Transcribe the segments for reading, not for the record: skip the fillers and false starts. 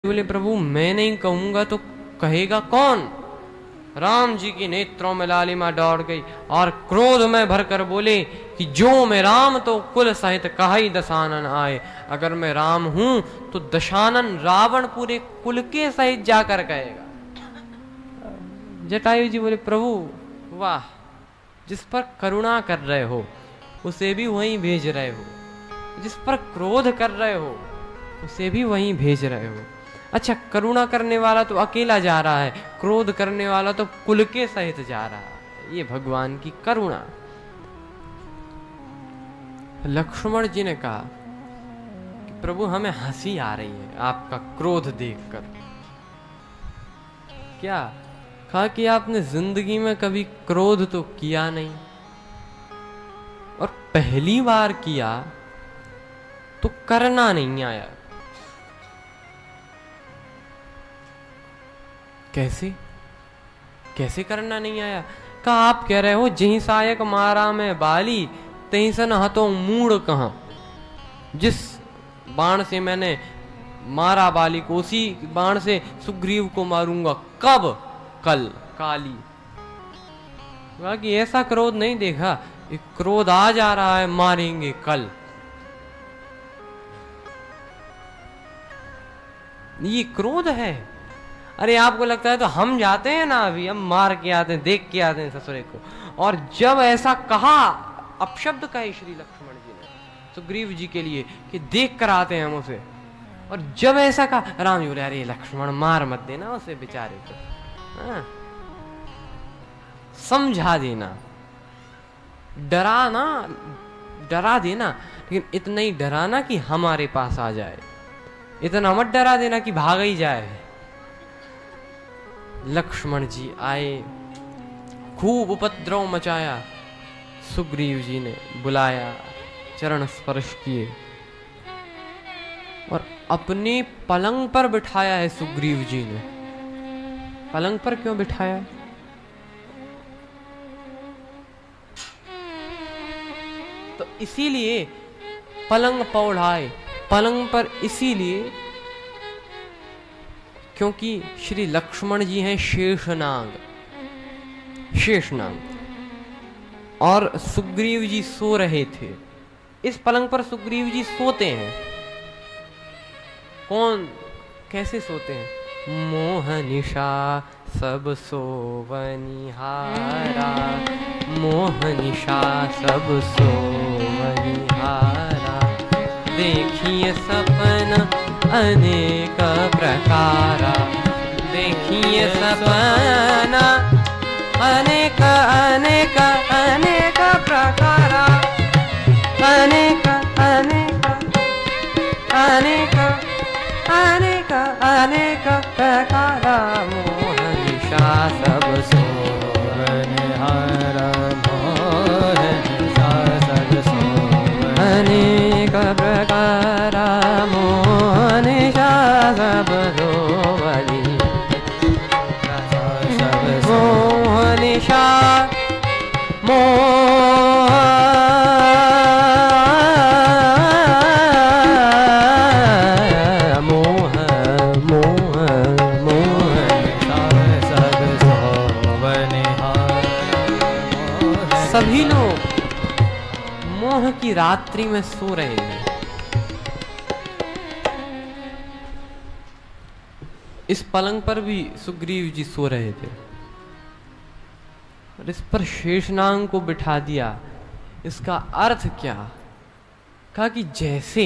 बोले प्रभु मैं नहीं कहूंगा तो कहेगा कौन। राम जी की नेत्रों में लालिमा दौड़ गई और क्रोध में भरकर बोले कि जो मैं राम तो कुल सहित कहाई दशानन आए। अगर मैं राम हूं तो दशानन रावण पूरे कुल के सहित जाकर कहेगा। जटायु जी बोले प्रभु वाह, जिस पर करुणा कर रहे हो उसे भी वहीं भेज रहे हो, जिस पर क्रोध कर रहे हो उसे भी वहीं भेज रहे हो। अच्छा, करुणा करने वाला तो अकेला जा रहा है, क्रोध करने वाला तो कुल के सहित जा रहा है। ये भगवान की करुणा। लक्ष्मण जी ने कहा कि प्रभु हमें हंसी आ रही है आपका क्रोध देखकर। क्या कहा कि आपने जिंदगी में कभी क्रोध तो किया नहीं, और पहली बार किया तो करना नहीं आया। कैसे कैसे करना नहीं आया? कहा आप कह रहे हो जहीं सायक मारा में बाली तहीं सन हतो मूड कहां। जिस बाण से मैंने मारा बाली को उसी बाण से सुग्रीव को मारूंगा। कब? कल, काली। बाकी ऐसा क्रोध नहीं देखा, एक क्रोध आ जा रहा है, मारेंगे कल। ये क्रोध है। अरे आपको लगता है तो हम जाते हैं ना, अभी हम मार के आते हैं, देख के आते हैं ससुरे को। और जब ऐसा कहा, अपशब्द कहे श्री लक्ष्मण जी ने सुग्रीव जी के लिए कि देख कर आते हैं हम उसे, और जब ऐसा कहा राम जी बोले अरे लक्ष्मण मार मत देना उसे बेचारे को, हाँ? समझा देना, डरा देना, लेकिन इतना ही डराना कि हमारे पास आ जाए। इतना मत डरा देना कि भाग ही जाए। लक्ष्मण जी आए, खूब उपद्रव मचाया। सुग्रीव जी ने बुलाया, चरण स्पर्श किए और अपने पलंग पर बिठाया है। सुग्रीव जी ने पलंग पर क्यों बिठाया? तो इसीलिए पलंग पौढ़ाए, पलंग पर इसीलिए क्योंकि श्री लक्ष्मण जी हैं शेषनाग, और सुग्रीव जी सो रहे थे। इस पलंग पर सुग्रीव जी सोते हैं। कौन कैसे सोते हैं? मोहनिशा सब सोवनिहारा, मोहनिशा सब सोवनिहारा। देखिए सपन अनेक प्रकारा, देखिए सपना अनेक अनेक अनेक प्रकारा, अनेक अनेक अनेक अनेक अनेक प्रकारा। मोहनिशा सब सोवनिहारा, मोहनिशा सब सोवनिहारा, अनेक प्रकारा। मोहनिशा सब सोवनिहारा, मोहनिशा सभी लोग मोह की रात्रि में सो रहे हैं। इस पलंग पर भी सुग्रीव जी सो रहे थे और इस पर शेषनाग को बिठा दिया। इसका अर्थ क्या? कहा कि जैसे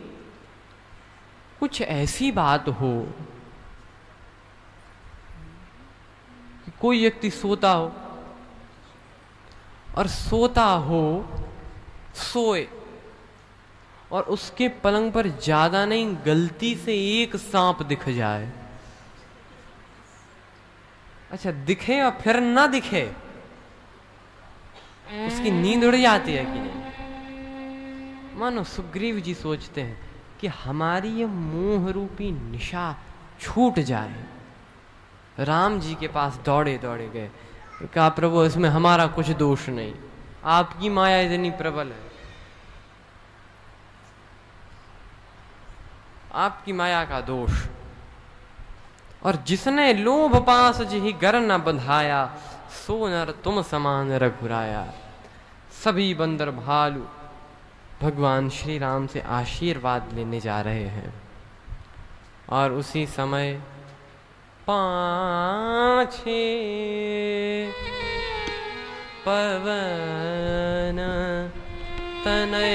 कुछ ऐसी बात हो कि कोई व्यक्ति सोता हो और सोए और उसके पलंग पर ज्यादा नहीं गलती से एक सांप दिख जाए। अच्छा, दिखे और फिर ना दिखे, उसकी नींद उड़ जाती है कि नहीं? मानो सुग्रीव जी सोचते हैं कि हमारी ये मोह रूपी निशा छूट जाए। राम जी के पास दौड़े दौड़े गए, कहा प्रभु इसमें हमारा कुछ दोष नहीं, आपकी माया इतनी प्रबल है, आपकी माया का दोष। और जिसने लोभ पास जिहि गर न बंधाया, सो नर तुम समान रघुराया। सभी बंदर भालू भगवान श्री राम से आशीर्वाद लेने जा रहे हैं और उसी समय पाछे पवन तनय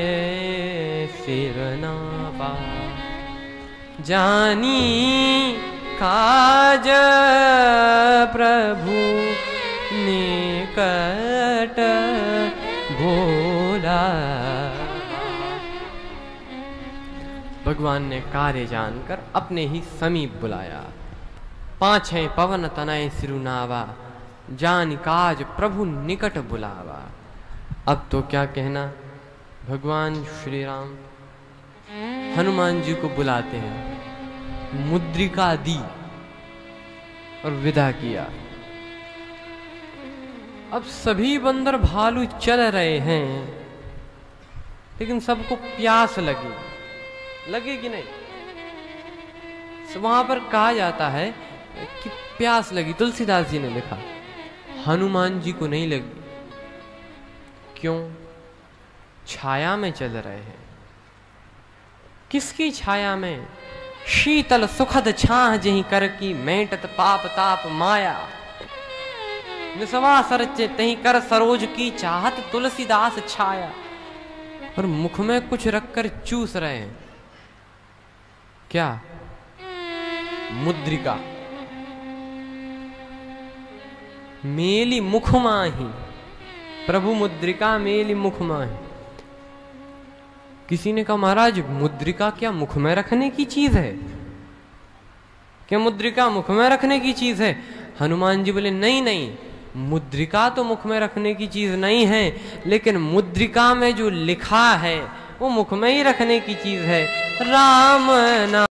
सिरनावा, जानी काज प्रभु निकट भोला। भगवान ने कार्य जानकर अपने ही समीप बुलाया। पाछे पवन तनय सिरुनावा, जान काज प्रभु निकट बुलावा। अब तो क्या कहना, भगवान श्री राम हनुमान जी को बुलाते हैं, मुद्रिका दी और विदा किया। अब सभी बंदर भालू चल रहे हैं, लेकिन सबको प्यास लगी कि नहीं? वहां पर कहा जाता है कि प्यास लगी, तुलसीदास जी ने लिखा, हनुमान जी को नहीं लगी। क्यों? छाया में चल रहे हैं। किसकी छाया में? शीतल सुखद छाह जही कर की, मेटत पाप ताप माया। विश्वास रचे तही कर सरोज की, चाहत तुलसीदास छाया। और मुख में कुछ रखकर चूस रहे हैं। क्या? मुद्रिका। मेली मुख माही, प्रभु मुद्रिका मेली मुख माही। किसी ने कहा, महाराज मुद्रिका क्या मुख में रखने की चीज है? क्या मुद्रिका मुख में रखने की चीज है? हनुमान जी बोले, नहीं नहीं, मुद्रिका तो मुख में रखने की चीज नहीं है, लेकिन मुद्रिका में जो लिखा है वो मुख में ही रखने की चीज है। राम नाम